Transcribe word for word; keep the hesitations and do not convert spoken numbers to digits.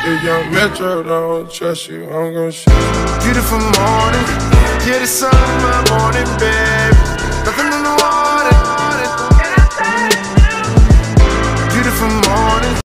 If young Metro don't trust you, I'm gon' shoot you. Beautiful morning, yeah, the sun in my morning.